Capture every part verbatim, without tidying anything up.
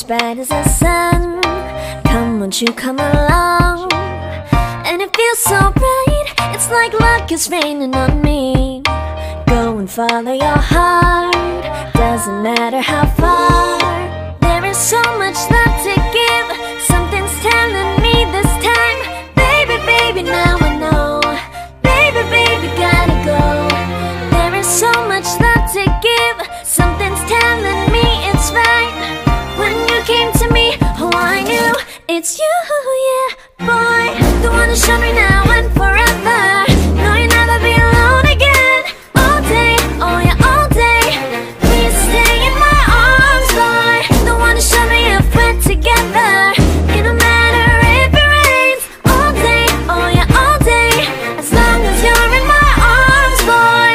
bright as the sun. Come, won't you come along? And it feels so bright, it's like luck is raining on me. Go and follow your heart, doesn't matter how far. There is so much love to give, something's telling me this time. Baby, baby, now I know. Baby, baby, gotta go. There is so much love to give, something's telling me it's right. When you came to me, oh I knew it's you, yeah, boy. The one who showed me now and forever. No, you'll never be alone again. All day, oh yeah, all day. Please stay in my arms, boy. The one who showed me if we're together. It don't matter if it rains. All day, oh yeah, all day. As long as you're in my arms, boy.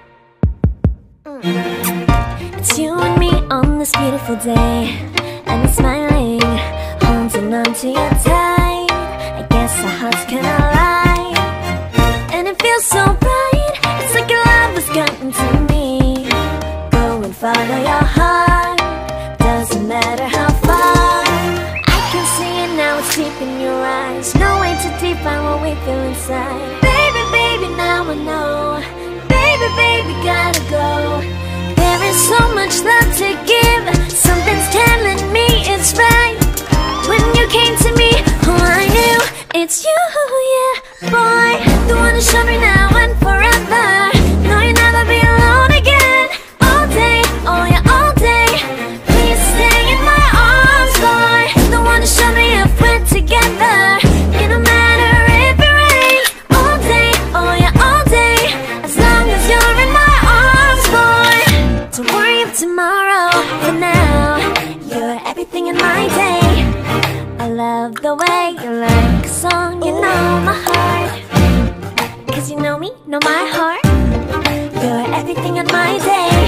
mm. It's you and me on this beautiful day, and it's smiling, holding on to you tight. I guess our hearts can align, and it feels so bright. It's like your love has gotten to me. Go and follow your heart, doesn't matter how far. I can see it now, it's deep in your eyes. No way to define what we feel inside. Baby, baby, now I know. Baby, baby, gotta go. There is so much love to give, something's telling me it's right. When you came to me, oh I knew it's you, yeah, boy. The one who showed me now and forever. No, you'll never be alone again. All day, oh yeah, all day. Please stay in my arms, boy. The one who showed me if we're together. It don't matter if it rains. All day, oh yeah, all day. As long as you're in my arms, boy. Don't worry of tomorrow, for now you're everything in my day. I love the way you like a song, you know my heart. Cause you know me, know my heart. You're everything in my day.